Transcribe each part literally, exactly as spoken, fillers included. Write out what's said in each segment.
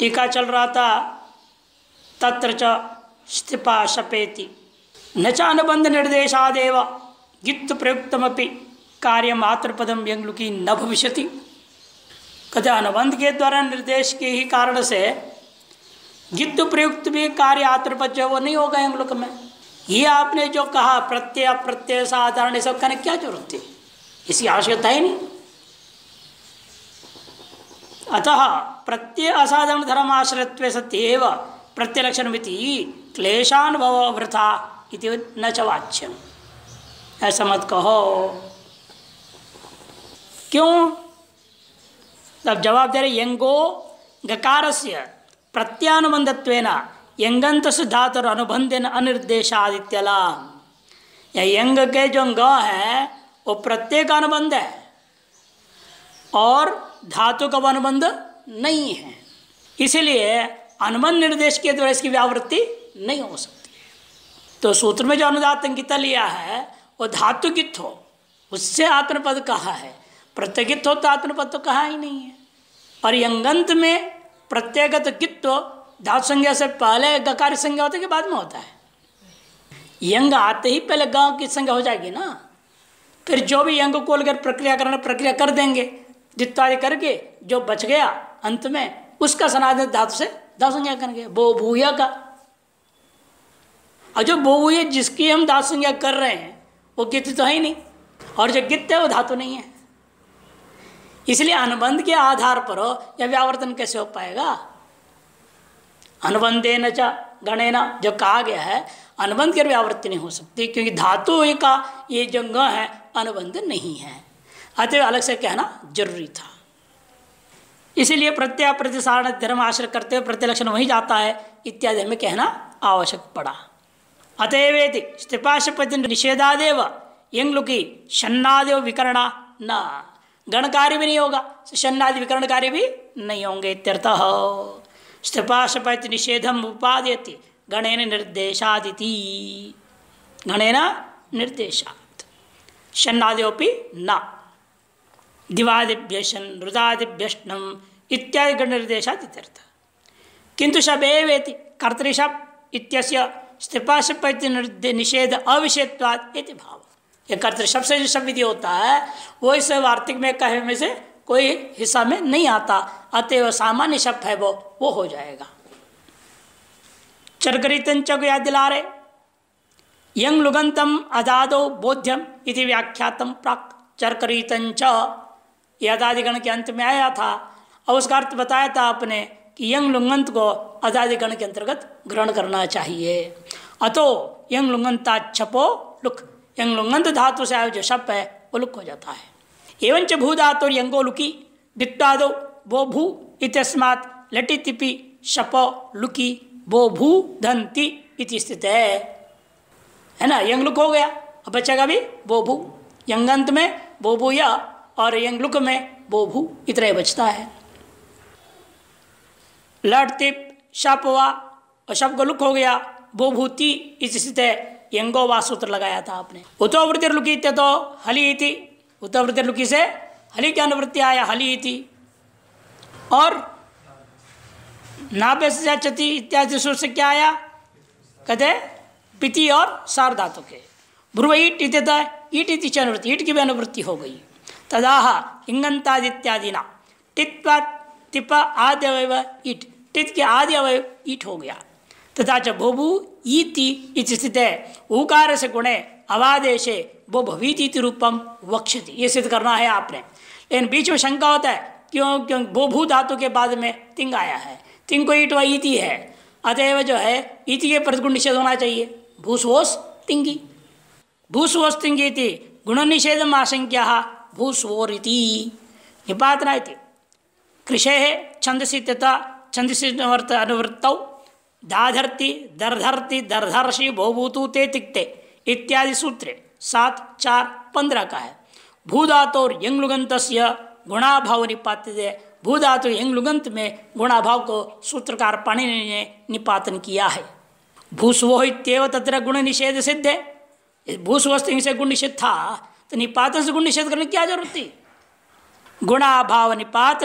टीका चल रहा था, तत्र च स्थिपा शपेति न च अनुबंध निर्देशादेव गित्त प्रयुक्तमपि कार्य मात्रपदम यंगलुकी न भविष्यति। कहते अनुबंध के द्वारा निर्देश के ही कारण से गित्त प्रयुक्त भी कार्य आत्रपद जो वो नहीं होगा यंगलुक में। ये आपने जो कहा प्रत्यय प्रत्यय साधारण सब कहने क्या जरूरत थी, इसकी आवश्यकता ही नहीं। अतः प्रत्यय असाधारण धर्माश्रयत्वे सत्येव प्रत्यलक्षणमिति क्लेशानुभव वृथा इति न च वाच्यम। ऐसा मत कहो। क्यों? तब जवाब दे रहे यंगो गकारस्य प्रत्यानुबंधत्वेन यंगंतस्य धातुर अनुबंधेन अनिर्देशादित्यला। या यंग के जो ग है वो प्रत्यय का अनुबंध है और धातु का अनुबंध नहीं है, इसीलिए अनुबंध निर्देश के द्वारा इसकी व्यावृत्ति नहीं हो सकती है। तो सूत्र में जो अनुदात अंकिता लिया है वो धातु गित्त हो, उससे आत्मपद कहा है। प्रत्यगित हो तो आत्मपद तो कहा ही नहीं है। और यंगंत में प्रत्ययगत गित्त धातु संज्ञा से पहले गकार संज्ञा होता है कि बाद में होता है? यंग आते ही पहले गांव की संज्ञा हो जाएगी ना। फिर जो भी यंग को लेकर प्रक्रिया करना प्रक्रिया कर देंगे, जित्तादि करके जो बच गया अंत में उसका सनातन धातु से धातु संज्ञा करेंगे बो भूया का। और जो बो भूया जिसकी हम धातु संज्ञा कर रहे हैं वो गित्त तो है ही नहीं, और जो गित्त है वो धातु नहीं है। इसलिए अनुबंध के आधार पर हो यह व्यावर्तन कैसे हो पाएगा? अनुबंधेन च गणेन जो कहा गया है अनुबंध की व्यावृत्ति नहीं हो सकती, क्योंकि धातु का ये जो ग है अनुबंध नहीं है। अतः अलग से कहना जरूरी था। इसीलिए प्रत्यय प्रतिसारण धर्म आश्रय करते हुए प्रत्यलक्षण वहीं जाता है इत्यादि में कहना आवश्यक पड़ा। अतएवेति स्थिपाशपति निषेधादेव यंगलुकी शन्नादेव विकरणा न, गण कार्य भी नहीं होगा, शन्नादि विकरण कार्य भी नहीं होंगे इत्यर्थः। स्थिपाशपति निषेधम उपादेति गणेन निर्देशादिति, गणेन निर्देशात् शन्नादेवपि न, दिवादिभ्यशन रुदादिभ्यष्टम इत्यादि गण निर्देशात् इत्यर्थ। किंतु शबेवेति कर्तृशब इत्यस्य स्थिपाशपति निषेध अविषयत्वात् इति भाव। ये कर्तृशब से जो शब्द विधि होता है वो इस वार्तिक में कहे में से कोई हिस्सा में नहीं आता, अतएव सामान्य शब्द है वो वो हो जाएगा। चरकरितंच को याद दिला रहे, यंग लुगंतम अदादो बोध्यम इति व्याख्यातम प्राक। चरकरितंच अदादिगण के अंत में आया था और उसका अर्थ बताया था आपने कि यंग लुंगंत को अदादिगण के अंतर्गत ग्रहण करना चाहिए। अतो यंग लुंगंता छपो लुक, यंग लुंगंत धातु से आयो जो शप है वो लुक हो जाता है। एवं च भू धातु यंगो लुकी दिट्टादो बो भू इत्यस्मात् लटी तिपि शपो लुकी बो भू धंति इति स्थित है, है ना। यंग लुक हो गया, अब बचेगा भी बो भू। यंगंत में बो भू या और यंगलुक में बो भू इतना ही बचता है। लट तिप शप वा और शप को लुक हो गया, बो भूति इस स्थित है, यंगो वा सूत्र लगाया था आपने। उतो वृत्ति लुकी तो हली इति, उतो वृत्ति लुकी से हली की अनुवृत्ति आया हली इति। और नाभ्य से चति इत्यादि सूत्र से क्या आया? कहते पिति और सार धातु के भ्रुव ईट इत ईट इति च अनुवृत्ति, ईट की भी अनुवृत्ति हो गई। तदाह इंगंतादित्यादि ना टित्वा टिप आदि अवयव ईट, टित के आदि अवयव ईट हो गया। तथा च भोभू ईति इति स्थित है, ऊकार से गुणे अवादेशे वो भवीति रूपम वक्षति, ये सिद्ध करना है आपने। लेकिन बीच में शंका होता है क्यों क्यों भू धातु के बाद में तिंग आया है, तिंग को ईट व ईति है, अतएव जो है ईति के प्रतिगुण निषेध होना चाहिए। भूस्वोस तिंगी, भूस्वोस तिंगी इति गुण निषेधम आशंक्या भूस्वोरिति निपातना इति कृषे छंदसी तथा छंदसी अनुवृत्तौ दाधरती दर्धरती दर्धर्षि भोभूतु ते तिक्ते इत्यादि सूत्रे सात चार पंद्रह का है। भूधातुर यंगलुगंतस्य गुणाभाव निपात्य, भूधातु यंगलुगंत में गुणाभाव को सूत्रकार पाणिनि ने निपातन किया है। भूस्वो इत्येव तत्र गुण निषेध सिद्ध है, भूस्वस्ति से गुण निषेध था तो निपातन से गुण निषेध करने की क्या जरूरत थी? गुणाभाव निपातनम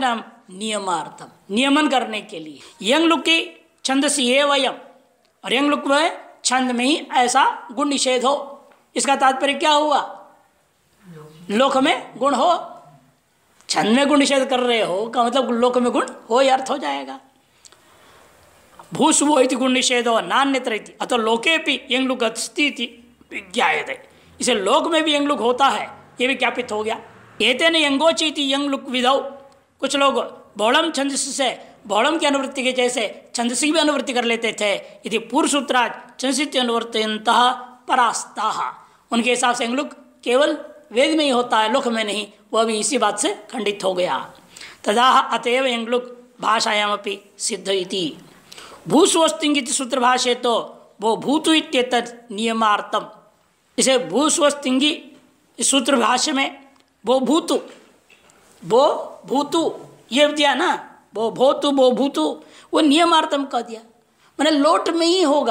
नियमार्थम, नियमन करने के लिए। यंग लुक की छंदसी ये वयम, और यंग लुक में छंद में ही ऐसा गुण निषेध हो। इसका तात्पर्य क्या हुआ? लोक में गुण हो। छंद में गुण निषेध कर रहे हो का मतलब लोक में गुण हो, यह अर्थ हो जाएगा। भूसुभो इति गुण निषेधो नान्यत्र इति अतो लोके भी यंग लुक अस्ति विज्ञायते, इसे लोक में भी यंग लुक होता है, ये भी ज्ञापित हो गया। एतेन यंगोचीति यंग लुक विधौ, कुछ लोग बहुलम छंदस से बहुलम की अनुवृत्ति के जैसे छंदसी भी अनुवृत्ति कर लेते थे। यदि पूर्व सूत्राज छंदसी अनुवृत्तयन्तः परास्ताः, उनके हिसाब से यंग लुक केवल वेद में ही होता है, लोक में नहीं, वह भी इसी बात से खंडित हो गया। तदा अतएव यंग लुक भाषायामपि सिद्ध इति। भूस्वस्तिंगित सूत्र भाष्य तो वो भूतु इत्येतत् नियमार्थम, इसे भूस्वस्तिंगी इस सूत्र भाष्य में वो भूतु वो भूतु ये दिया ना, वो भोतु वो भूतु, वो नियमार्थम कह दिया, मैंने लोट में ही होगा,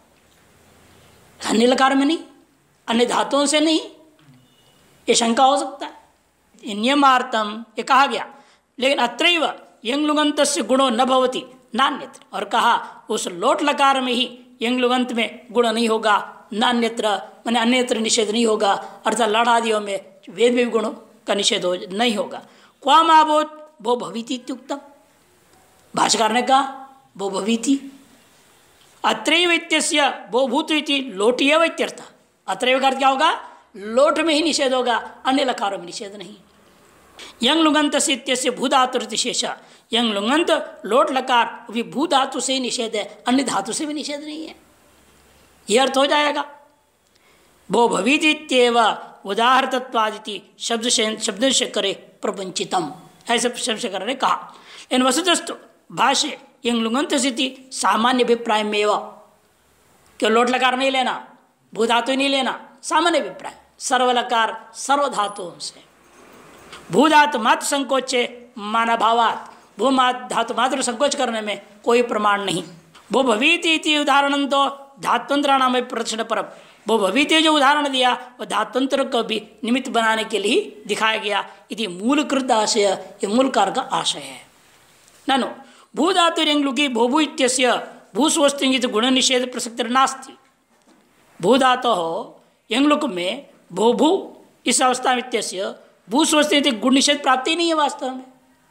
अन्य लकार में नहीं, अन्य धातुओं से नहीं, ये शंका हो सकता है। नियमार्थम ये कहा गया, लेकिन अत्रैव यंग लुगंतस्य गुणो न भवति नान्यत्र, और कहा उस लोट लकार में ही यंग लुगंत में गुण नहीं होगा, नान्यत्र मैंने अन्यत्र निषेध नहीं होगा, अर्थात लड़ आदियों में वेद में भी गुणों का निषेध हो नहीं होगा। क्वाम आबोध वो भविति इत्युक्तम, भाष्यकार ने कहा वो भविति। अत्रैव इत्यस्य वो भूत इति लोटीयव इत्यर्थ, अत्रैव का अर्थ क्या होगा? लोट में ही निषेध होगा, अन्य लकारों में निषेध नहीं। यंग लुगंत से इत्यस्य भूधातुर्तिशेष, यंग लुगंत लोट लकार भी भू धातु से ही निषेध है, अन्य धातु से भी निषेध नहीं है, यह अर्थ हो जाएगा। भो भवितीत्येव उदाहरणत्वादिति शब्द से शब्द से करे प्रपंचितम, ऐसे शब्द से कर कहा। इन वस्तुतस्तु भाष्य यंग लुगंत स्थिति सामान्य अभिप्राय में क्यों लोट लकार नहीं लेना, भू धातु नहीं लेना, सामान्य अभिप्राय सर्वलकार सर्वधातुओं से। भू धातु मात्र संकोचे माना भावात, भू धातु मात्र संकोच करने में कोई प्रमाण नहीं। भो भवीति इति उदाहरण तो धात्वंतर नाम प्रदर्शन परम, वो भवित्य जो उदाहरण दिया वह धात्वंतर को भी निमित्त बनाने के लिए दिखाया गया। यदि मूल कृत आशय, ये मूल कार का आशय है। ननु भू धातु यंगलुकी भूभू इत्यस्य भूस्वस्तिंगित गुण निषेध प्रसक्ति नास्ति। भू धातु हो यंगलुक में भूभू इस अवस्था में इत्यस्य भूस्वस्तिंगित गुण निषेध प्राप्ति नहीं है वास्तव में।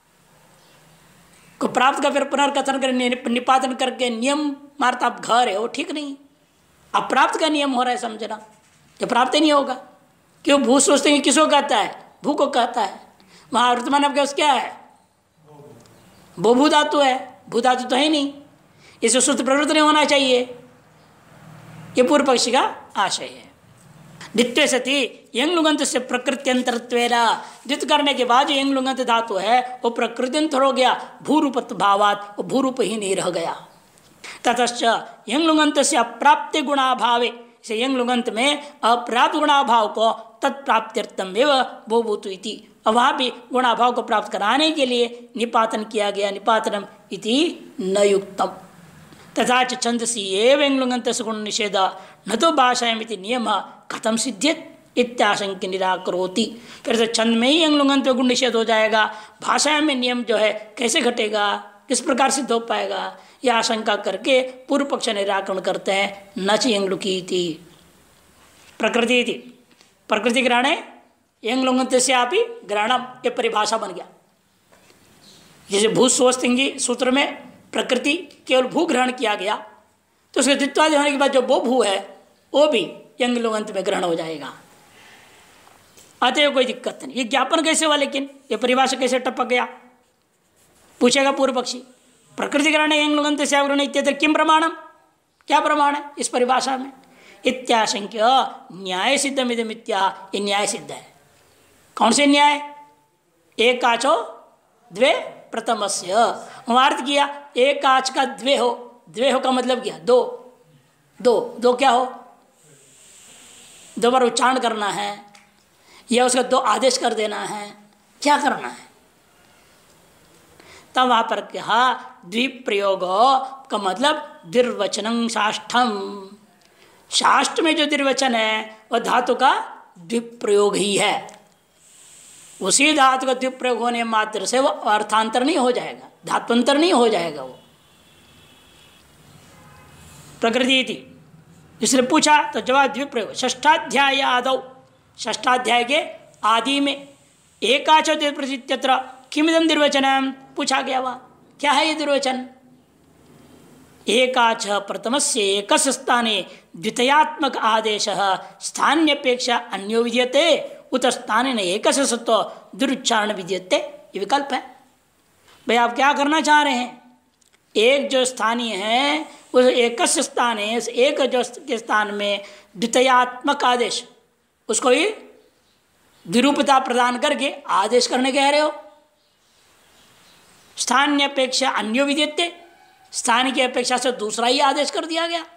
को प्राप्त का फिर पुनर्कथन कर निपातन करके नियम मारता आप घर है, वो ठीक नहीं। अब प्राप्त का नियम हो रहा है समझना, ये प्राप्त ही नहीं होगा। क्यों? भू सोचते हैं किसको कहता है? भू को कहता है। वहाँ वर्तमान आपके पास क्या है? वो भू धातु है, भू धातु तो है नहीं, इसे सुस्त प्रवृत्ति नहीं होना चाहिए, ये पूर्व पक्षी का आशय है। द्वितीय सती यंग लुगंत से प्रकृत्यंतरत्वेना, द्वित करने के बाद जो यंग लुगंत धातु है वो प्रकृत्यंतर हो गया, भूरूपत्व भावात वो भूरूप ही नहीं रह गया। ततश्च यंग लुगंत से अप्राप्ति गुणाभावे, से यंग लुगंत में अप्राप्त गुणाभाव को तत्प्राप्त्यर्थम एवं भूभूतु इति, वहाँ भी गुणाभाव को प्राप्त कराने के लिए निपातन किया गया, निपातनम इति न युक्तम। तथा च छंदसी एव यंग लुगंत से गुण निषेध न तो भाषायाम इति नियम कथम सिद्ध्यत इत्याशंक निराकरोति। फिर से छंद में ही यंग लुगंत गुण निषेध हो जाएगा, भाषा में नियम जो है कैसे घटेगा, किस प्रकार सिद्ध हो पाएगा, यह आशंका करके पूर्व पक्ष निराकरण करते हैं। न च यंग लुकी थी प्रकृति थी, प्रकृति ग्रहण है यंग लुगंत से आप ही ग्रहणम, ये परिभाषा बन गया। जैसे भू स्वस्तिंगी सूत्र में प्रकृति केवल भू ग्रहण किया गया, तो उसके द्वित्वादि होने के बाद जो वो भू है वो भी यंग लुगंत में ग्रहण हो जाएगा। अतएव कोई दिक्कत नहीं। ये ज्ञापन कैसे हुआ, लेकिन ये परिभाषा कैसे टपक गया, पूछेगा पूर्व पक्षी। प्रकृति ग्रहण यंग लुगंत से ग्रहण इत्यत्र किम प्रमाणम, क्या प्रमाण है इस परिभाषा में? इत्याशंक्य न्याय सिद्धम इदम इत्या, ये न्याय सिद्ध है। कौन से न्याय? एक काचो द्वे प्रथमस्य, अर्थ किया एक काच का द्वे हो, द्वे हो का मतलब क्या? दो, दो दो क्या हो? दो बार उच्चारण करना है या उसका दो आदेश कर देना है, क्या करना है? तब वहाँ पर कहा द्विप्रयोग का मतलब द्विर्वचनं साष्ठम, शास्त्र में जो द्विर्वचन है वह धातु का द्विप्रयोग ही है। उसी धातु का द्विप प्रयोग होने मात्र से वो अर्थांतर नहीं हो जाएगा, धात्वंतर नहीं हो जाएगा वो। प्रकृति थी इसलिए पूछा तो जवाब द्विप प्रयोग। षष्ठाध्याय आदौ, षष्ठाध्याय के आदि में एकाच प्रतीत्यत्र किमिदं निर्वचनम पूछा गया, वहाँ क्या है ये निर्वचन। एकाच प्रथमस्य एकस्य स्थाने द्वितीयात्मक आदेशः स्थान्यपेक्षा अन्यो विद्यते उत स्थानेन एकस्य सत्व दुरुच्चारण विद्यते, ये विकल्प है। भाई आप क्या करना चाह रहे हैं, एक जो स्थानीय है उस एकस्य स्थान है, एक जो के स्थान में द्वितीयात्मक आदेश उसको ही विरूपता प्रदान करके आदेश करने कह रहे हो। स्थान अपेक्षा अन्यो विद्यते, स्थान की अपेक्षा से दूसरा ही आदेश कर दिया गया।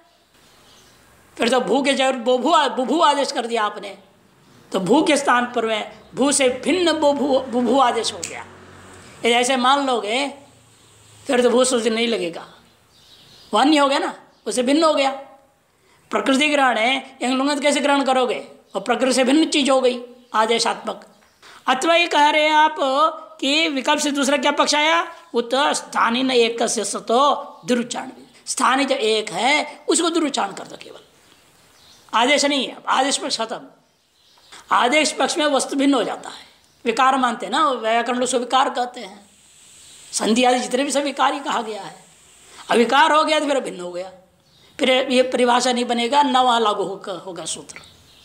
फिर तो भू के जगह बोभू बुभू आदेश कर दिया आपने, तो भू के स्थान पर में भू से भिन्न बोभू बुभू आदेश हो गया। ये ऐसे मान लोगे फिर तो भू सूत्र नहीं लगेगा, वन्य हो गया ना, उससे भिन्न हो गया। प्रकृति ग्रहण है, यंग लुंगत कैसे ग्रहण करोगे, और प्रकृति से भिन्न चीज हो गई आदेशात्मक। अथवा ये कह रहे हैं आप कि विकल्प से दूसरा क्या पक्ष आया, उत स्थानीय न एक सतो दुरुच्चारण, स्थानीय जो एक है उसको दुरुच्चारण कर दो केवल, आदेश नहीं है। आदेश पक्ष खत्म, आदेश पक्ष में वस्तु भिन्न हो जाता है, विकार मानते हैं ना, व्याकरण लोग विकार कहते हैं, संधि आदि जितने भी सब विकार ही कहा गया है। अविकार हो गया तो फिर भिन्न हो गया, फिर ये परिभाषा नहीं बनेगा, न वहाँ लागू होगा सूत्र।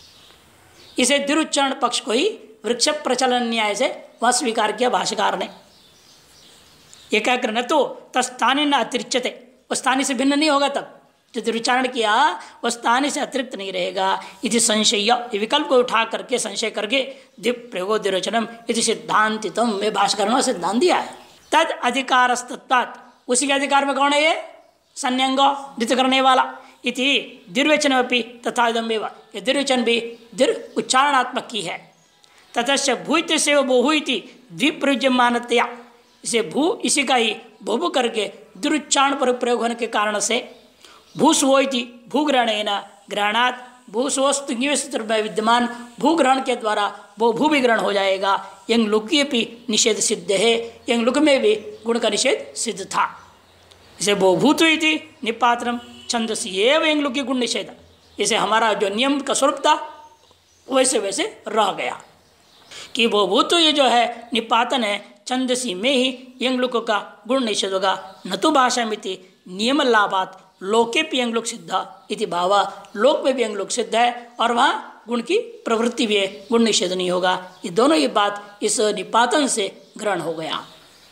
इसे दुरुच्चारण पक्ष को ही वृक्ष प्रचलन न्याय से वह स्वीकार किया भाष्यकार ने। ये क्या करना, तो तस्थानी न अतिरिच्यते, वह स्थानीय से भिन्न नहीं होगा, तब जो दुरुच्चारण किया वह स्थानीय से अतिरिक्त नहीं रहेगा। इति संशय, ये विकल्प को उठा करके संशय करके दिप प्रयोगो दुर्वचनम इति सिद्धांतितम में भाष्यकार ने सिद्धांत दिया है। तद अधिकारस्तत्वात्, उसी के अधिकार में कौन है ये, संन्यंगो द्वित करने वाला। इति दुर्वचनमपि तथा इदमेव, ये दुर्वचन भी दुर उच्चारणात्मक की है। ततश्च भूत से बहु इति द्विप्रयुज्यमानतया, इसे भू इसी का ही बहु करके दुरुच्चारण पर प्रयोग होने के कारण से भूस्वो इति भूग्रहणेन ग्रहणात् भूस्वस्तु सूत्र में विद्यमान भूग्रहण के द्वारा वो भू भी ग्रहण हो जाएगा। यंग लुकी भी निषेध सिद्ध है, यंग लुक में भी गुण का निषेध सिद्ध था। इसे वो भूत इति निपात्रम छंदसी एवं यंग लुकी गुण निषेध, इसे हमारा जो नियम का स्वरूप था वैसे वैसे रह गया कि वो भूत ये जो है निपातन है, छंदसी में ही यंग लुक का गुण निषेध होगा। न तो भाषा मिति नियम लाभात लोके भी यंग लोक सिद्ध इति भावा, लोक में भी यंग लोक सिद्ध है और वहाँ गुण की प्रवृत्ति भी है, गुण निषेध नहीं होगा। ये दोनों ही बात इस निपातन से ग्रहण हो गया।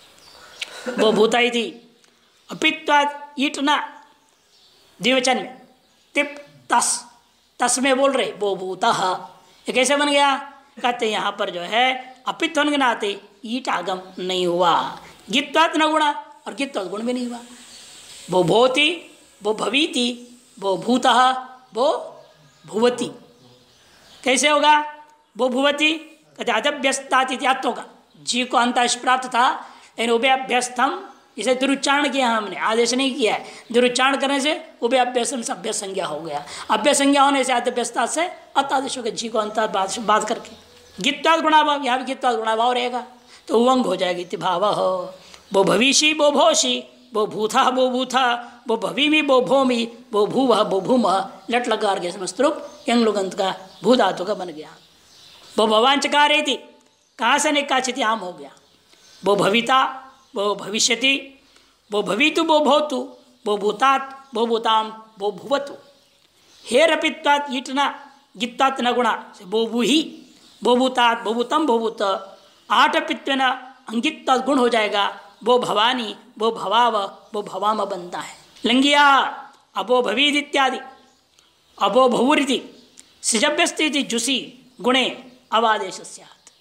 वो भूताई थी अपित्वाद ईटना द्विवचन में तिप तस, तस में बोल रहे वो भूता, ये कैसे बन गया, कहते यहाँ पर जो है अपित्व होने के नाते ईट आगम नहीं हुआ, गित्वात न गुणा और गित्वात गुण भी नहीं हुआ। वो भोती वो भवीति वो भूतः वो भुवती, कैसे होगा वो भुवती, कहते अदभ्यस्तात इत्यात्त होगा, जी को अंतश प्राप्त था लेकिन उभय अभ्यस्तम, इसे दुरुच्चारण किया हमने, आदेश नहीं किया है। दुरुच्चारण करने से उभय अभ्यस्तम से अभ्यस संज्ञा हो गया, अभ्यस संज्ञा होने से अदभ्यस्तात से अतादेश हो गया, जी को अंत बात करके। गित्वाद गुणाभाव, यहाँ भी गित्वाद गुणाभाव रहेगा तो उवंग हो जाएगी इति भाव हो। वो भविषी वो भोषी वो भूथा वो भूथा वो भवीमी वो भूमि वो भूव वो भूम, लट लगा के समस्तरूप यंग लुगंत का भू धातु का बन गया। वो भवांचकार थी, कहाँ से निकाचित आम हो गया। वो भविता वो भविष्यति वो भवितु वो भवतु वो भूतात वो भूताम वो भुवतु। हेरपित्वात् ईटना गित्वात् न गुणा से वो भूहि वो भूतात वो भूतम वो भूत, आठ पित्व न अंगित्वात् गुण हो जाएगा। वो भवानी वो भवाव वो भवाम बनता है। लंगिया अबो भवीद इत्यादि अबो भवुरिति सिजभ्यस्ति जुसी गुणे अवादेश स्यात्,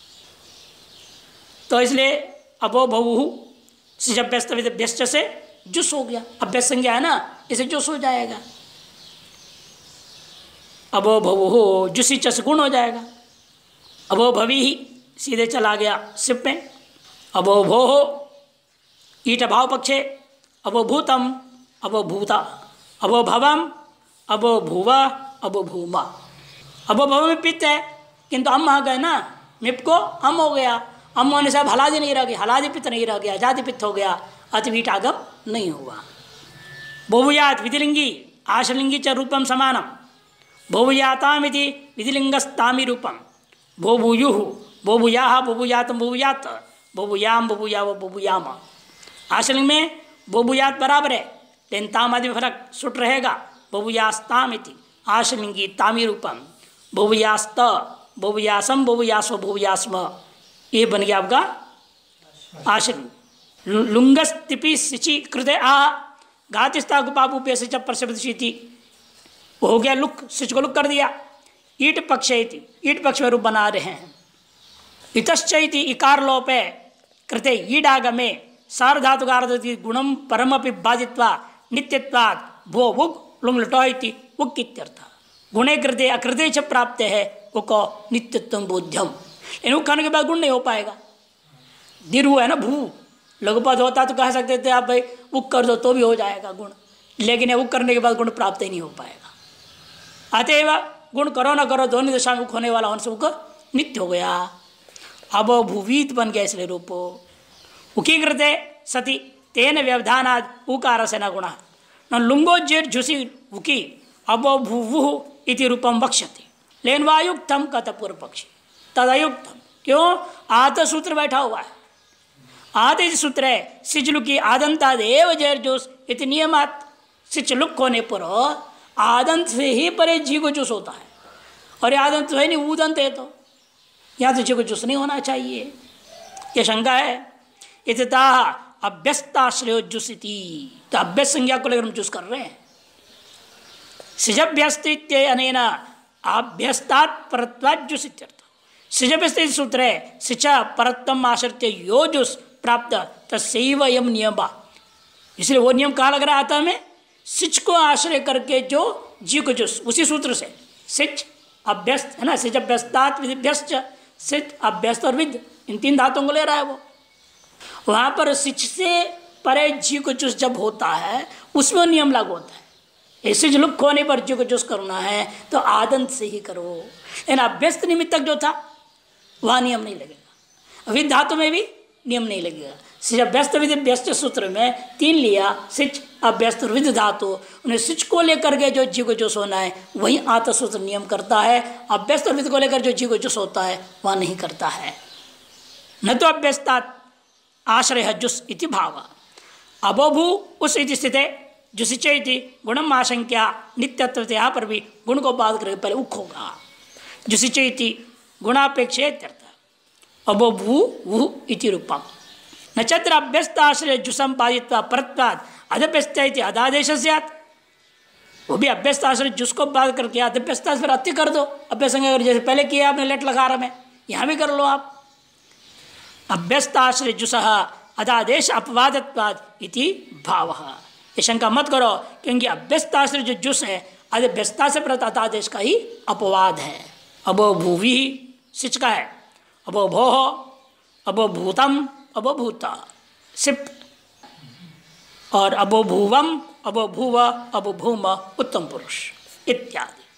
तो इसलिए अबो भवु सिजभ्यस्त से जुस हो गया, अभ्यस्त संज्ञा है ना, इसे जुस हो जाएगा। अबो भवु जुसी चस गुण हो जाएगा। अबो भवी ही सीधे चला गया सिप में। अबो भो ईट भाव पक्षे अबो भूतम अबो भूता अबो भवम अबो भूवा अबो भूमा। अबो भव में पित्त है किंतु हम आ गए ना मिप को अम हो गया, अम होने से अब हलादि नहीं रह गया, हलादि पित्त नहीं रह गया, जाति पित्त हो गया, अति वीट आगम नहीं हुआ। बहुयात विधिलिंगी आशलिंगी च रूपम समानम बहुयातामिति विधिलिंगस्तामि रूपम बहुयुः बहुयाः बहुयातम बहुयात बहुयाम बहुयाव बहुयाम। आशलिंग में बहुयात बराबर है, लेकिन ताम आदि में फर्क सुट रहेगा। बहुयास्ताम इति आशलिंगी तामी रूपम बहुयास्त बहुयासम बहुयास्व बहुयास्म, ये बन गया आपका आशलिंग। लुंगस्तिपि सिचि कृते आ घातिस्ता गुपापूपे सिच प्रसवती, वो हो गया लुक, सिच को लुक कर दिया। ईट पक्ष इति ईट पक्ष में रूप बना रहे हैं। इतश्चैति इकार लोपे कृते ईडागमे सार्धातुगार्धति गुणम परमपि बाधित्वा नित्यत्वात् भो वुग लुंग लटो इति वुक इत्यर्थ। गुणे कृते अकृते च प्राप्त है वो नित्यत्व बोध्यम। इन खाने के बाद गुण नहीं हो पाएगा। दीर्घ है ना भू, लघुपद होता तो कह सकते थे आप भाई उक कर दो तो भी हो जाएगा गुण, लेकिन उक करने के बाद गुण प्राप्त ही नहीं हो पाएगा। अतएव गुण करो ना करो दोनों दशा में होने वाला होने से उक नित्य हो गया। अब भूवीत बन गया इसलिए रूपो उकी कृते सती तेन व्यवधानाद उकार से न गुण न लुंगोज्जेर झुसी उकी अब भूवु इति रूपम वक्ष्यति। लेकिन वायुक्तम कत पूर्व पक्षी तदयुक्तम, क्यों? आत सूत्र बैठा हुआ है। आदि सूत्र है सिचलुकी आदंतादेव जैर्जोस इति नियमात। सिचलुक होने पर आदंत से ही परे जी को जुस होता है, और ये आदंत है नहीं ऊदंत है, तो यहाँ तो जी को जुस नहीं होना चाहिए, ये शंका है। इतता अभ्यस्ताश्रयो जुसिति, तो अभ्यस्त संज्ञा को लेकर हम जुस कर रहे हैं। सिजभ्यस्त अनेन अभ्यस्तात् परत्वात् जुस इत्यर्थ। सिजभ्यस्त सूत्र है सिचा परत्वम आश्रित्य यो जुस प्राप्त तस्यैव यम नियम, इसलिए वो नियम कहाँ लग रहा आता में? सिच को आश्रय करके जो जी को जुस, उसी सूत्र से सिच अभ्यस्त है ना, सिच अभ्यस्तात् विधिभ्यश्च, सिच अभ्यस्त और विद, इन तीन धातुओं को ले रहा है वो। वहाँ पर सिच से परे जी को जुस जब होता है उसमें नियम लागू होता है। ऐसे जो लुक होने पर जी को जुस करना है तो आदंत से ही करो, लेकिन अभ्यस्त निमित्तक जो था वहाँ नियम नहीं लगेगा। विद धातु में भी नियम नहीं लगेगा। सिच अभ्यस्त विधि व्यस्त सूत्र में तीन लिया, सिच अभ्यस्त और विध धातु, उन्हें सिच को लेकर के जो जी को जुस होना है वही आत सूत्र नियम करता है। अभ्यस्त और विध को लेकर जो जी को जुस होता है वह नहीं करता है। न तो अभ्यस्तात आश्रय जुस इति भाव अबोभू उस इति स्थिति जुसिचे इति गुणम आशंक्या नित्यत्व, यहाँ पर भी गुण को बात करके पहले उख होगा। जुसिचे इति गुणापेक्षे अबोभू वु इति रूपम न चत्र अभ्यस्त आश्रय जुसम पादित्वा परत्वाद अदभ्यस्त इति अदादेश स्यात्। वो भी अभ्यस्त आश्रय जुस को बात करके अदभ्यस्त फिर अति कर दो। अभ्यस्त जैसे पहले किया आपने लेट लगा रहा में, यहाँ भी कर लो आप। अभ्यस्त आश्रय जुस अदादेश अपवादत्वाद इति भाव। ये शंका मत करो, क्योंकि अभ्यस्त आश्रय जो जुस है अभ्यस्ता से प्रत अदादेश का ही अपवाद है। अबो भूवि सिच का है, अबो भो अबो भूतम अबो भूता सिप, और अबो भूवम अबो भूव अबो भूम उत्तम पुरुष इत्यादि।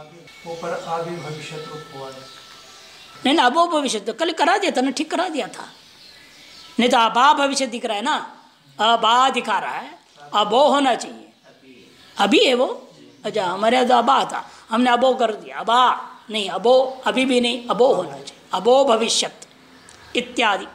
नहीं ना अबो भविष्य तो कल करा दिया था ना, ठीक करा दिया था। नहीं तो अबा भविष्य दिख रहा है ना, अबा दिखा रहा है, अबो होना चाहिए। अभी है वो, अच्छा हमारे तो अबा था, हमने अबो कर दिया। अबा नहीं, अबो अभी भी नहीं, अबो होना चाहिए। अबो भविष्यत इत्यादि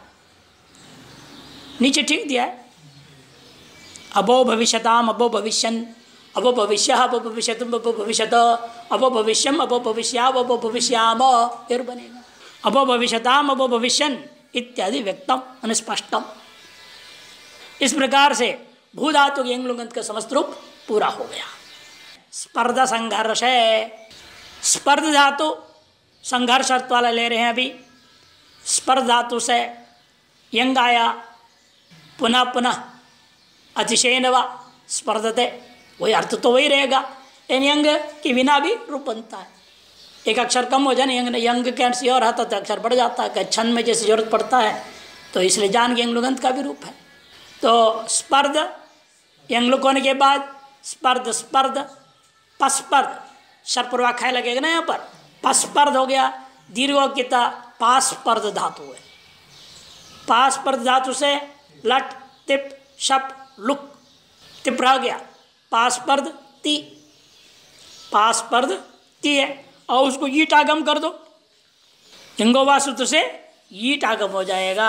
नीचे ठीक दिया है। अबो भविष्यताम अबो भविष्यन अबो भविष्य अबो भविष्यतुम अबो भविष्यत अबो भविष्यम अबो भविष्या अबो भविष्याम, फिर बनेगा अबो भविष्यताम अबो भविष्यन इत्यादि व्यक्तम अनुस्पष्टम। इस प्रकार से भू धातु के यंगलुगंत का समस्त रूप पूरा हो गया। स्पर्धा संघर्ष है, स्पर्ध धातु संघर्ष अर्थ वाला ले रहे हैं अभी। स्पर्ध धातु से यंग आया, पुनः पुनः अतिशयन व स्पर्धते, वही अर्थ तो वही रहेगा, लेकिन यंग के बिना भी रूप बनता है। एक अक्षर कम हो जाए यंग यंग के सी और आता तो अक्षर बढ़ जाता है, छंद में जैसे जरूरत पड़ता है, तो इसलिए जान के यंगलुगंत का भी रूप है। तो स्पर्ध यंगलुक होने के बाद स्पर्ध स्पर्ध पस्पर्ध सर्पवाख्याय लगेगा ना यहाँ पर, पस्पर्ध हो गया, दीर्घोक्ता पासपर्द धातु है। पासपर्द धातु से लट तिप शप लुक, तिप रह गया, पासपर्द ती, पासपर्द ती है, और उसको ईट आगम कर दो, इंगोवा सूत्र से ईट आगम हो जाएगा।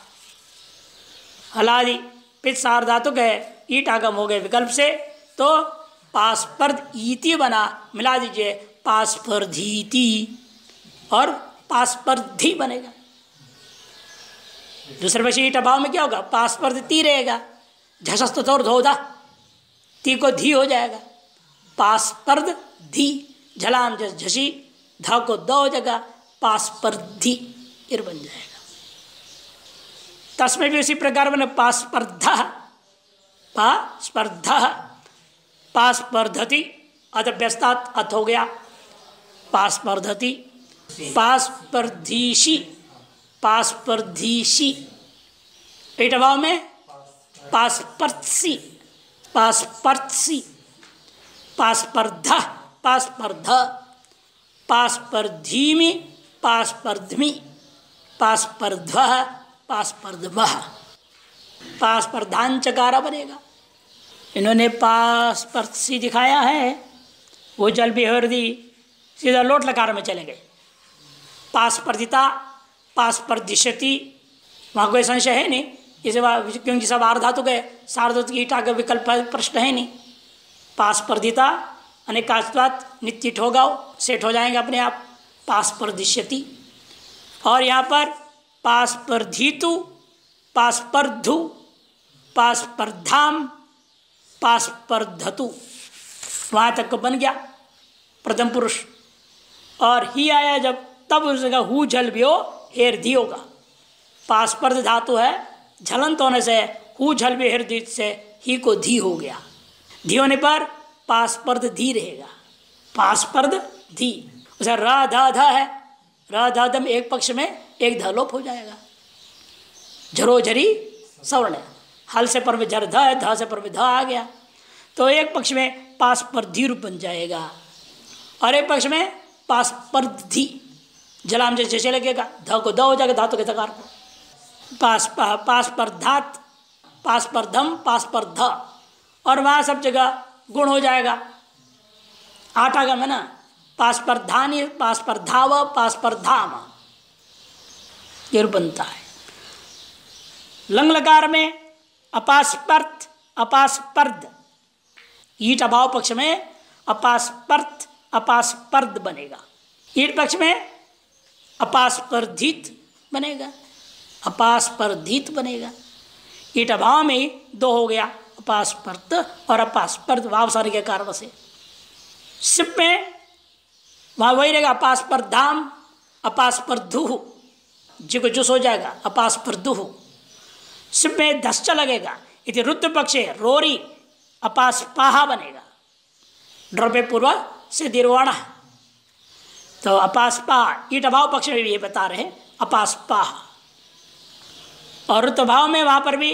हलादि पित सार धातु के ईट आगम हो गए विकल्प से, तो पासपर्द ईति बना, मिला दीजिए पासपर्धीति और पासपर्धी बनेगा। दूसरे पक्ष ईट अभाव में क्या होगा, पासपर्द ती रहेगा, झसस्त तो धोधा, ती को धी हो जाएगा, पासपर्द धी, झलाम जस झसी, धा को दो हो जाएगा, पासपर्धी इर बन जाएगा। तस्में भी उसी प्रकार बने पासपर्धा, पास्पर्धा, पास्पर्धति, अदभ्यस्तात् अथ हो गया पास्पर्धति, पास्पर्धीशी, पास्पर्धीशी, पेट अभाव में पास्पर्सी, पास्पर्सी, पास्पर्धा, पास्पर्धा, पास्पर्धीमि, पास्पर्धमी, पास्पर्ध्वः, पास्पर्धवः, पास्पर्धांचकारा बनेगा। इन्होंने पास्पर्सी दिखाया है, वो जल भी हृदय सीधा लोट लकार में चले गए। पास्पर्धिता, पास्पर्धिष्यति, वहाँ कोई संशय है नहीं, इसे क्योंकि सब आर्धातु गए, सार्धातु की ईटा का विकल्प प्रश्न है नहीं। पास्पर्धिता अनेकास्वात नित्य होगा, सेट हो जाएंगे अपने आप, पास्पर्धिष्यति। और यहाँ पर पास्पर्धितु, पास्पर्धु, पास्पर्धाम, पास्पर्धतु, वहाँ तक को बन गया प्रथम पुरुष। और ही आया जब, तब उस जगह हु झल भी हो हेर धी होगा। पास्पर्ध धातु है, झलंत होने से हु झल भी हेर धी से ही को धी हो गया। धी होने पर पास्पर्ध धी रहेगा, पास्पर्ध धी। उसे र ध ध है, र ध ध में एक पक्ष में एक ध लोप हो जाएगा, झरो झरी सवर्ण है, हल से पर में झर ध है, ध से पर में ध आ गया, तो एक पक्ष में पास्पर्धी रूप बन जाएगा और एक पक्ष में पास्पर्धी, जलाम जैसे लगेगा, ध को द हो जाएगा, धातु के धकार को, पास पास्पर्धात, पास्पर्धम, पास्पर्ध, और वहाँ सब जगह गुण हो जाएगा। आठ आगम है ना, पास्पर्धानी, पास्पर्धाव, पास्पर्धाम, ये रूप बनता है। लंग लकार में अपास्पर्थ, अपास्पर्ध, ईट अभाव पक्ष में अपास्पर्थ, अपास्पर्ध बनेगा। ईट पक्ष में अपास्पर्धित बनेगा, अपास्पर्धित बनेगा। ईट अभाव में दो हो गया, अपास्पर्ध और अपास्पर्ध, वावसारी के कारण से। सिप में वहाँ वही रहेगा, अपास्पर्धाम, अपास्पर्धु, जी को जुस हो जाएगा, अपास्पर्धु। सिप में धश्च लगेगा, इति रुद्र पक्षे रोरी अपास्पाहा बनेगा, ड्रपे पूर्व से दीर्वाण, तो अपास्पाह। ईट अभाव पक्ष में भी ये बता रहे हैं अपास्पाह। और ऋतु भाव में वहाँ पर भी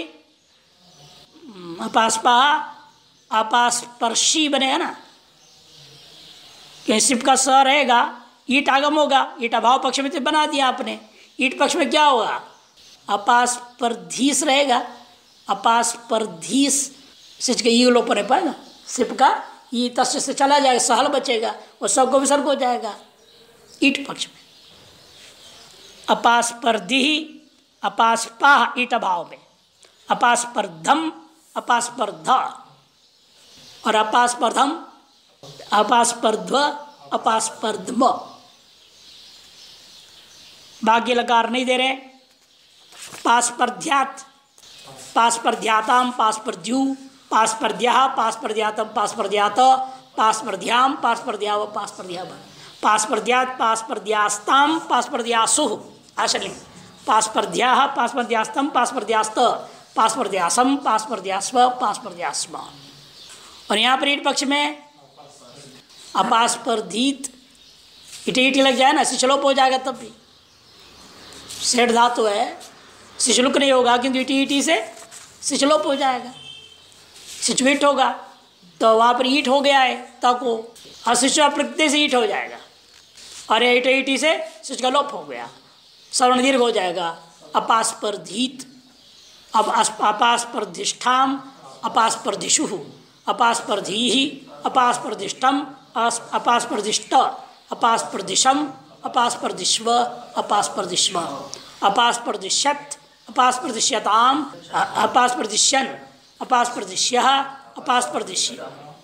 अपास्पाह, अपास्पर्शी बनेगा ना, क्योंकि सिप का स रहेगा, ईट आगम होगा, ईट अभाव पक्ष में तो बना दिया आपने। ईट पक्ष में क्या होगा, अपास्पर्धीस रहेगा, अपास्पर्धीस सिच के ई लोप होने पर ना, सिप का ई तस्य से चला जाएगा, सहल बचेगा, और सबको विसर्ग हो जाएगा। ईट पक्ष में अपास्पर्धी, अपास्पाह ईट अभाव में, अपास्पर्धम, अपास्पर्धा, और अपास्पर्धम, अपास्पर्ध्व, अपास्पर्धम। भाग्य लकार नहीं दे रहे। पास्पर्ध्यात, पास्पर्ध्याताम, पास्पर्ध्यु, पास्पर्ध्या, पास्पर्ध्यातम, पास्पर्ध्यात, पास्पर्ध्याम, पास्पर्ध्याव, पास्पर्ध्याव, पास्पर्ध्यात, पास्पर्ध्यास्ताम, पास्पर्ध्यासु, आशलिंग, पास्पर्ध्या, पास्पर्ध्यास्तम, पास्पर्ध्यास्त, पास्पर्ध्यासम, पास्पर्ध्यास्व, पास्पर्ध्यास्म। और यहाँ पर ईट पक्ष में अपास्पर्धित, इटी इटी लग जाए ना, शिशलोप हो जाएगा, तब भी सेठ धातु है, शिशलुक नहीं होगा, किंतु इटी इटी से शिशलोप हो जाएगा, सिचुएट होगा, तो वहाँ पर ईट हो गया है तक वो, और शिशु प्रत्यय से ईट हो जाएगा, और ईट ईटी से शिश का लोप हो गया, सवर्ण दीर्घ हो जाएगा। अपास्पर्धीत, अब अपास्पर्धिष्ठाम, अपास्पर्धिषु, अपास्पर्धी, अपास्पर्धिष्टम, अपास्पर्धिष्ट, अपास्पर्धिशम, अपास्पर्धिष्व, अपास्पर्धिष्व, अपास्पर्धिष्यत्, अपास्पर्धिष्यताम, अपास्पर्धिष्यन्, अपास्पर्धिष्यः, अपास्पर्धिष्य,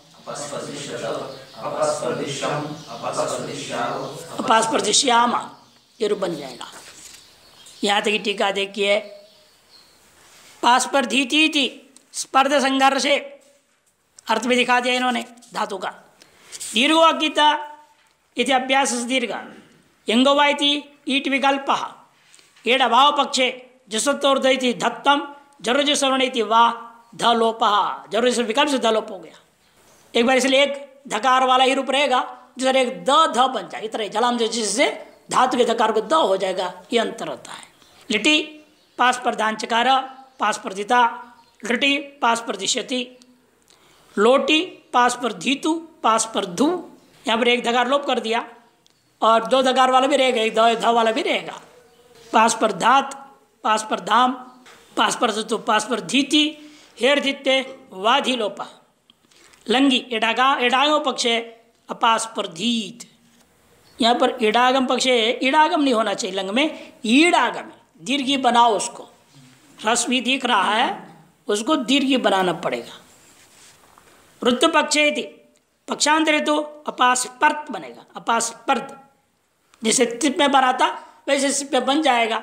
अपास्पर्धिष्याम, ये रूप बन जाएगा। यहाँ तक टीका देखिए। पास्पर्धीति थी स्पर्ध संघर्षे, अर्थ में दिखा दिया इन्होंने धातु का। दीर्घो अकिता इति अभ्यास दीर्घ यंगोवा इति ईट विकल्प एड अभाव पक्षे जसत्तोर्धि धत्तम जरूर सवर्ण इति वा ध लोप, जरूर से विकल्प से ध लोप हो गया। एक बार इसलिए एक धकार वाला ही रूप रहेगा, जिससे एक द ध बन जाए, इतना जलाम जिससे धातु के धकार को द हो जाएगा, ये अंतर होता है। लिटी पास प्रधानचकार पास प्रदिता, लिटी पास प्रदिश्यति, लोटी पास पर धीतु पास पर धू, यहाँ पर एक धकार लोप कर दिया और दो धकार वाला भी रहेगा, एक ध ध वाला भी रहेगा। पास पर धात, पास पर धाम, पास पर धतु, पास पर धीति, हेर धित्ते वाधि लोपा। लंगी इडागा इडागम पक्षे अपास पर धीत, यहाँ पर इडागम पक्षे इडागम नहीं होना चाहिए, लंग में ईडागम है, दीर्घी बनाओ उसको, रस भी दिख रहा है उसको दीर्घी बनाना पड़ेगा। ऋतु पक्षे थी पक्षांतर तो अपास्पर्ध बनेगा, अपास्पर्ध जैसे तिप में बना था वैसे सिप में बन जाएगा।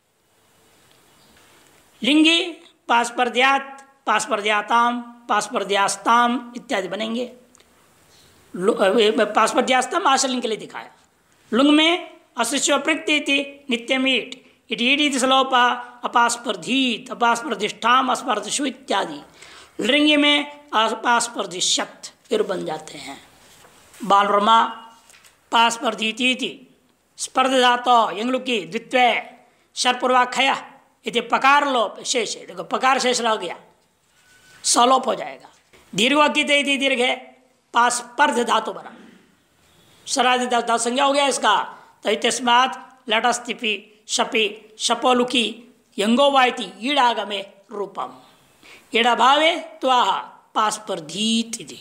लिंगी पास्पर्ध्यात, पास्पर्ध्याताम, पास्पर्ध्यास्ताम इत्यादि बनेंगे। पास्पर्ध्यास्ताम आश्रलिंग के लिए दिखाया। लुंग में अशिष्य प्रकृति थी नित्यमीट इटी सलोप अपास्पर्धीत, अपास्पर्धिष्ठाम, अस्पर्धिशु इत्यादि। लिंगी में अपास्पर्धिष्यत फिर बन जाते हैं। बालरमा पास्पर्धीति थी स्पर्ध धातो यंगलुकी द्वित्वय शरपूर्वाखय इति पकार लोप शेष है, देखो पकार शेष रह गया, सलोप हो जाएगा। दीर्घोकित इति दीर्घ है, पास्पर्ध धातु बना, सरादि धातु संज्ञा हो गया इसका। तो तस्मात् लटस्तिपि शपि शपोलुकी यंगोवाइति ईडागमे रूपम, ईड़ा भावे त्वाह पास्पर्धीत इति।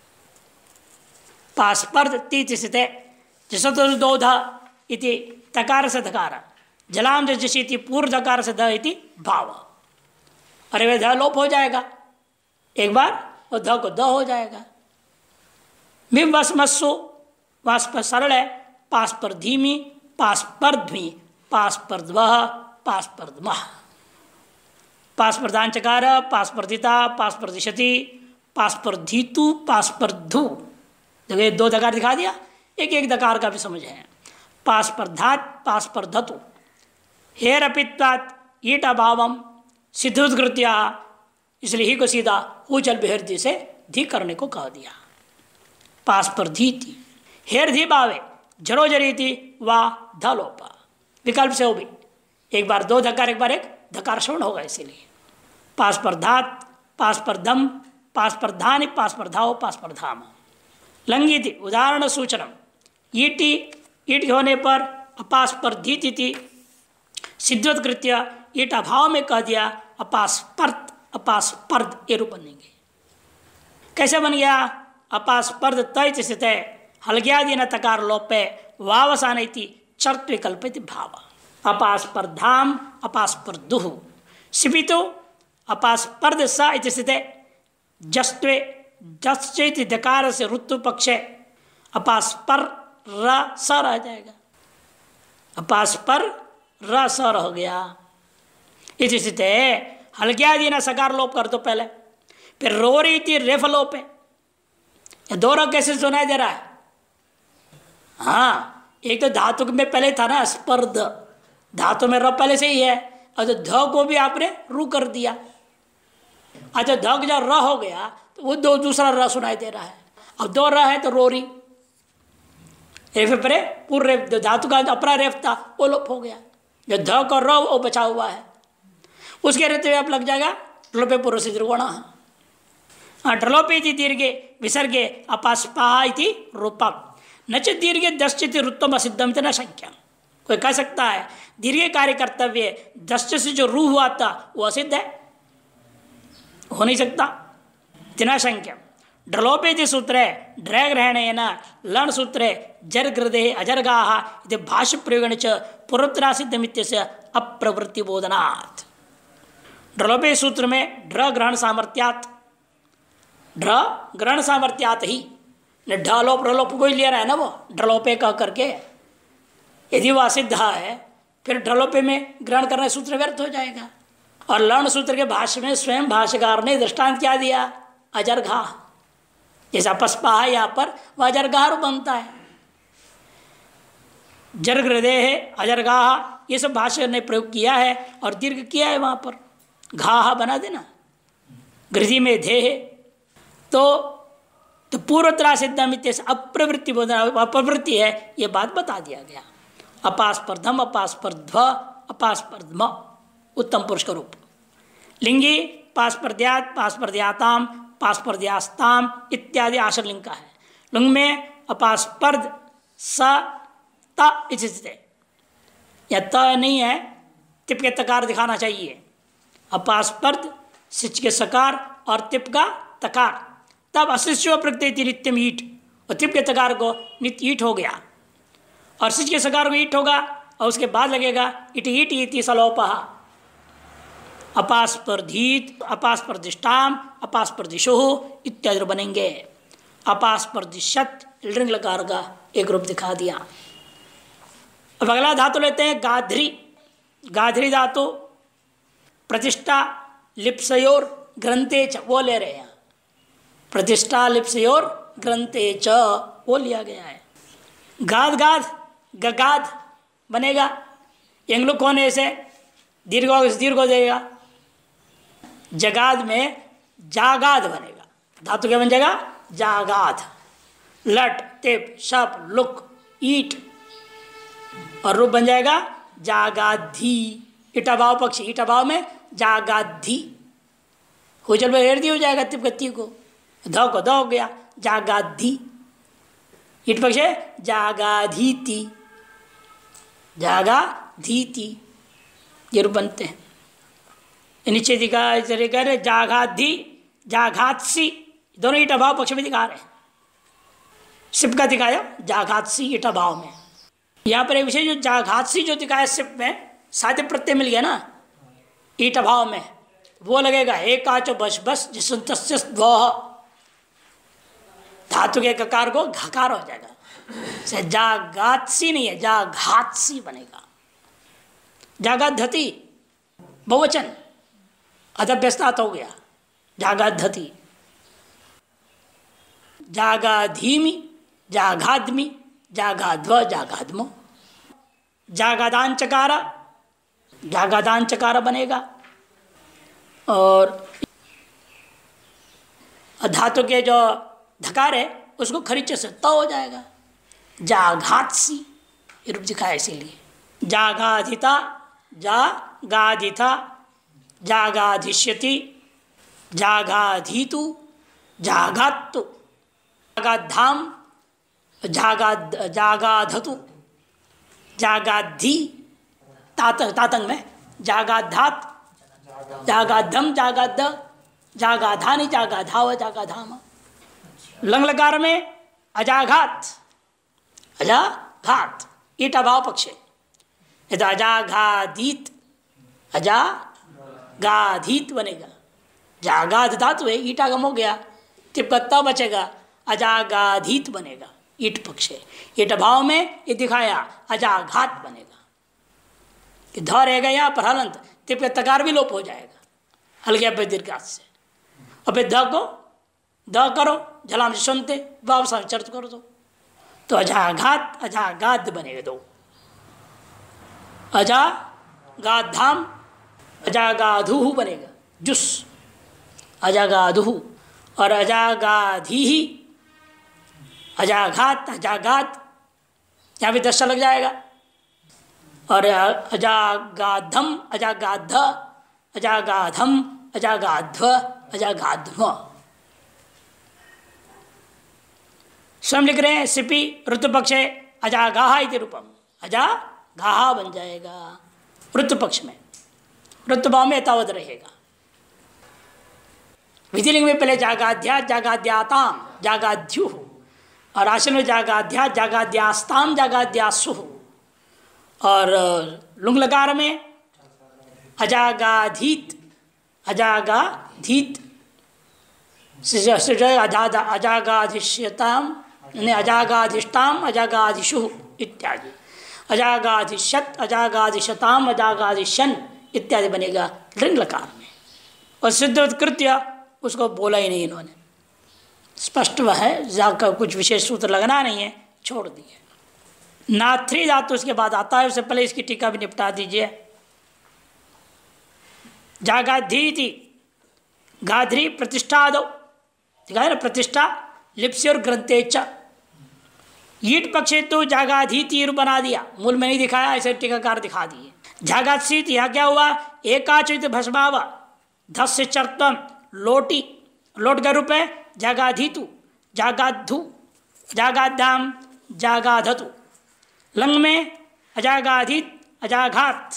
पास्पर्ध तीत स्थिते जसतोध इति तकार से धकार, जलाम जशिति पूर्व धकार से ध इति भाव। अरे वे ध लोप हो जाएगा एक बार और ध को द हो जाएगा। मिम वस्मस्सु वास्प सरल है, पास पर धीमी, पास पर ध्वी, पास पर ध्वः, पास पर ध्मः। पास पर दानचकार, पास पर दिता, पास पर दिशति, पास पर धीतु, पास पर धू। देखिए दो दकार दिखा दिया, एक एक दकार का भी समझ है। पास पर धात, पास पर धतु। हेर अपित्वात् ईट अभावम सिद्धोत्कृत्या, इसलिए ही को सीधा ऊचल बेहरदी से धी करने को कह दिया। पास पर धीति हेर धी भावे जरो जरीति वा धलोपा, विकल्प से हो भी एक बार दो धकार एक बार एक धकार श्रवण होगा, इसीलिए पास पर धात, पास पर धम, पास पर धानि, पास पर धाओ, पास पर धाम। लंगिति उदाहरण सूचनम, ईटी ईट होने पर अपास पर धीति सिद्धोत्कृत्य ईट अभाव में कह दिया अपास्पर्ध, अपास्पर्ध ये रूप बनेंगे। कैसे बन गया? अपास्पर्ध तय स्थित है हलग्यादि न तकार लोपे वावसान चर्त विकल्प भाव। अपास्पर्धाम अपास्पर्धु सिपितो अपास्पर्ध स इति स्थित जस्त्वे जस्चेति दकार से ऋतु पक्षे अपास्पर र स रह जाएगा, अपास्पर र स रह गया। इस स्थिति हल्क्यादि न सकार लोप कर दो पहले, फिर रोरी थी रेफ लोप है। ये दो रंग कैसे सुनाई दे रहा है? हाँ, एक तो धातु में पहले था ना स्पर्ध, धातु में र पहले से ही है, और तो ध को भी आपने रू कर दिया। अच्छा ध जब र हो गया तो वो दो दूसरा र सुनाई दे रहा है। अब दो र है तो रोरी, रेफ परे पूर्व रेफ धातु का अपरा रेफ था वो लोप हो गया। जो ध को र वो बचा हुआ है, उसके रहते हुए आप लग जाएगा ढलोपे पूर्व से दीर्घोण। हाँ, ढलोपे दीर्घे विसर्गे अपास्पा रूपम न च दीर्घे दश्चित ऋतम असिद्धम न संख्या। कोई कह सकता है दीर्घ कार्य कर्तव्य दस्य से जो रू हुआ था वो असिद्ध है, हो नहीं सकता। तिना संख्या ड्रलोपेति सूत्रे ड्रैग रहने न लण सूत्रे जर्गृदे अजर्गाः इति भाष्य प्रयोगेण च पूर्वोत्तरा सिद्धमित्यस्य अप्रवृत्ति बोधनात्। ड्रलोपे सूत्र में ड्र ग्रहण सामर्थ्यात्, ड्र ग्रहण सामर्थ्यात् ही न ढलोप ढलोप को ही ले रहा है ना वो ड्रलोपे कह करके। यदि वह सिद्ध है फिर ढलोपे में ग्रहण करने सूत्र व्यर्थ हो जाएगा। और लर्ण सूत्र के भाष्य में स्वयं भाष्यकार ने दृष्टांत क्या दिया, अजरघा, जैसा पस्पा है यहाँ पर वह अजरघा रूप बनता है। जर्ग हृदय है अजरगाह, ये सब भाष्य ने प्रयोग किया है और दीर्घ किया है वहाँ पर, घाहा बना देना, गृधि में धे है। तो तो पूर्वोत्तरा सिद्धमित्य से अप्रवृत्ति बोधना, अप्रवृत्ति है ये बात बता दिया गया। अपास्पर्धम अपास्पर्ध्व अपास्पर्धम उत्तम पुरुष का रूप। लिंगी पास्पर्ध्यात पास्पर्ध्याताम पास्पर्ध्यास्ताम इत्यादि आश्रय लिंग का है। लिंग में अपास्पर्ध स त इच्छित या त नहीं है, तिप के तकार दिखाना चाहिए। अपास्पर्ध सिच के सकार और तिप का तकार, तब अशिष्य प्रकृति नित्यम ईट, और तिप के तकार को नित्य ईट हो गया और सिच के सकार को ईट होगा और उसके बाद लगेगा इट ईट इति सलोपः। अपास्पर्धित अपास्पर्धिष्टाम अपास्पर्धिशो इत्यादि बनेंगे। अपास्पर्धिशत लिंग लकार का एक रूप दिखा दिया। अब अगला धातु लेते हैं गाध्री। गाध्री धातु प्रतिष्ठा लिप्सयोर ग्रंथे च वो ले रहे हैं। प्रतिष्ठा लिप्सयोर ग्रंथे च वो लिया गया है। गाद गाद गगाद बनेगा। यंगलुक होने से दीर्घ दीर्घ हो जाएगा। जगाद में जागाद बनेगा। धातु क्या बन जाएगा, जागाद। लट तिप शप लुक ईट और रूप बन जाएगा जागाधी। ईटा भाव पक्षी, ईटा भाव में जागाधी हो चल हेर दी हो जाएगा तिप गति को, ध को ध हो गया जागाधी। ईट पक्ष है जागाधीति, जागाधीति ये रूप बनते हैं। नीचे दिखा कह रहे जागाधी जाघातसी, दोनों ईटा भाव पक्ष में दिखा रहे हैं। सिप का दिखाया जाघातसी ईटा भाव में। यहाँ पर एक विषय जो जाघातसी जो दिखाया सिप में साध्य प्रत्यय मिल गया ना ईटा भाव में, वो लगेगा एक आचो बस बस जिस धातु के ककार को घकार हो जाएगा। जागातसी नहीं है, जाघातसी बनेगा। जागाधति बहुवचन अदभ्यस्तात हो गया जागाधति। जागाधीमि जागाधमी जागाध्व जागाध्म। जागादांचकार जागादांचकार बनेगा। और धातु के जो धकार है उसको खरीचे से त हो जाएगा जाघातसी ये रूप दिखाया इसीलिए। जागाधिता जागाधिता जागाधिष्यति जागाधीतु जागात्तु जागाधाम जागा जागाधतु जागाधी तात तातंग में जागाधात जागाधम जागाध जागाधानी जागाधाव जागाधाम। लंग लकार में अजाघात अजाघात ईटा भाव पक्ष है तो अजाघाधीत अजागाधीत बनेगा। जागाध धातु है ईटा गम हो गया, तिब्बत्ता बचेगा अजागाधीत बनेगा। ईट पक्ष है ईट भाव में ये दिखाया अजाघात बनेगा कि ध रहेगा यहाँ पर हलंत, तिप तकार भी लोप हो जाएगा हल्के पे दीर्घात से। और फिर ध को द करो झलाम से सुनते भाव संचर्त करो दो तो अजाघात अजागाध बनेगा। दो अजागाधाम अजागाधु बनेगा जुस अजागाधु। और अजागाधी अजाघात अजागात यहाँ भी दशा लग जाएगा। और अजागाधम अजागाध अजागाधम अजागाध्व अजागाध्व। स्वयं लिख रहे हैं सिपी ऋतुपक्षे अजागाह इति रूपम घाहा बन जाएगा वृत्त पक्ष में, वृत्त भाव में यथावत रहेगा। विधिलिंग में पहले जागाध्या जागाद्याताम जागाध्यु, और आसन में जागाध्या जागाद्यास्ताम जागाद्यासु, और लुंग लकार में अजागाधीत अजागाधीत अजागाधिष्यताम अजागाधिष्टाम अजागाधिशु इत्यादि, अजागाधिष्यत अजागाधिशताम अजागाधिशन इत्यादि बनेगा लिंग लकार में। और सिद्धोत्कृत्य उसको बोला ही नहीं इन्होंने, स्पष्ट वह है, जाकर कुछ विशेष सूत्र लगना नहीं है, छोड़ दिए। नाथ्री धातु उसके बाद आता है, उससे पहले इसकी टीका भी निपटा दीजिए। जागाधीति गाध्री प्रतिष्ठा दो, दिखा है ना, प्रतिष्ठा लिप्स्य और ग्रंथे च। ईट पक्षे तो जागाधीति बना दिया, मूल में नहीं दिखाया, ऐसे टीकाकार दिखा दिए। जागासीत यहाँ क्या हुआ, एकाचित भस्माव धस्य चर्तम लोटी, लोट का रूप है जागाधीतु जागाधु जागाधाम जागाधतु। लंग में अजागाधित अजाघात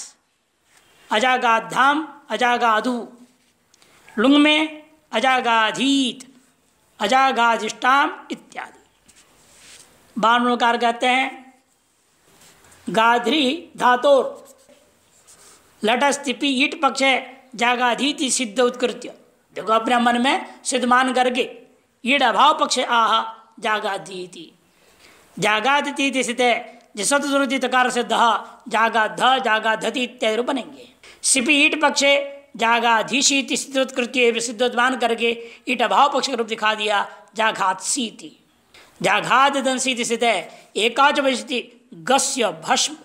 अजागाधाम अजागाधु, लुंग में अजागाधीत अजागाधिष्टाम इत्यादि। बानकार कहते हैं गाध्री धातोर लटस्तिपि ईट पक्ष है जागाधीति सिद्ध उत्कृत्य। देखो अपने मन में सिद्ध मान करके ईट अभाव पक्ष आह जागाधीति जागाधीति सिद्ध है, जिसति तकार से दह जागा ध जागा धति इत्यादि बनेंगे। सिपि ईट पक्षे जागाधीशीति सिद्धोत्कृत्य सिद्धोत्मान करके ईट अभाव पक्ष का रूप दिखा दिया जाघात सीति। जाघात दंसीति स्थित है एकाच बजती गस्य भस्म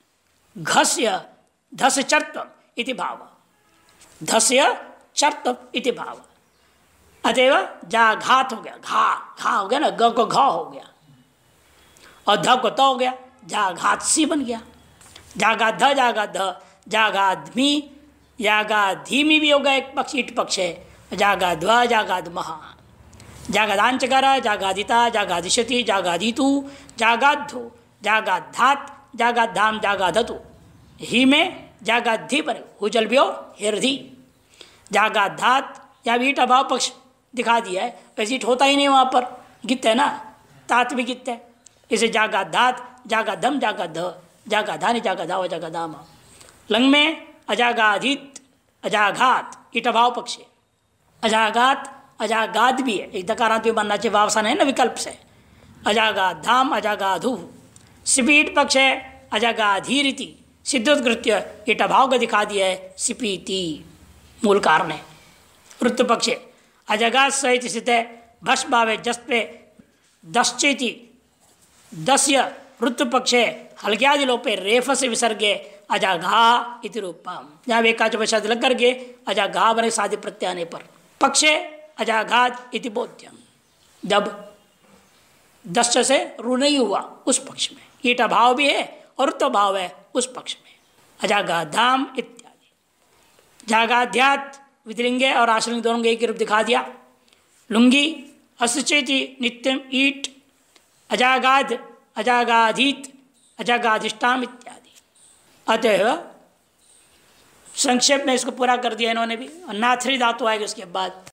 घस्य धस चर्तम इति भाव, धस्य चर्तम इति भाव। अतएव जाघात हो गया, घा घा हो गया ना, ग को घा हो गया और ध को त हो गया, जाघात सी बन गया। जागा ध जागा ध जागाधमी जागाधीमी भी होगा एक पक्ष, ईट पक्ष है। जागाध्वा जागाधमहा जागादांचकर जागादिता जागादिशति जागादितु जागाधु जागाधात जागाधाम जागाधतु। ही में जागाधि बने हुजल भी हो हृदि। जागाधात या भी ईट अभाव पक्ष दिखा दिया है, वैसे ईट होता ही नहीं वहाँ पर, गित है ना, तात भी गित है। इसे जागाधात जागाधम जागाध जागाधानी जागाधाव जागाधाम। लंग में अजागाधित अजाघात ईट अभाव पक्ष है। अजागात अजागाद भी है, एक दकारांत भी बनना चाहिए, वावसान है ना विकल्प से। अजागाधाम अजागाधु। सिपीट पक्ष है अजागाधीरिति सिद्धोत्कृत्य ईट अभाव का दिखा दिया है सिपीति, मूल कारण है। वृत्त पक्ष है अजगात सहित स्थित है भस्म भाव जस पे दश्चेति दस्य। वृत्त पक्ष है हल्क्यादि लोपे रेफ से विसर्गे अजाघा इति रूपम, जहाँ एकाच शब्द लग करके अजाघा बने साधि प्रत्याने पर पक्षे अजाघात इति बोध्यम। जब दश्च से रू नहीं हुआ उस पक्ष में ईट अभाव भी है और उत्त भाव है उस पक्ष में अजागाधाम इत्यादि। जागाध्यात विधिलिंगे और आश्रलिंग दोनों के एक रूप दिखा दिया। लुंगी असचेति नित्यम ईट अजागाध अजागाधीत अजागाधिष्टाम इत्यादि। अतः संक्षेप में इसको पूरा कर दिया इन्होंने भी। नाथरी धातु आएगी उसके बाद।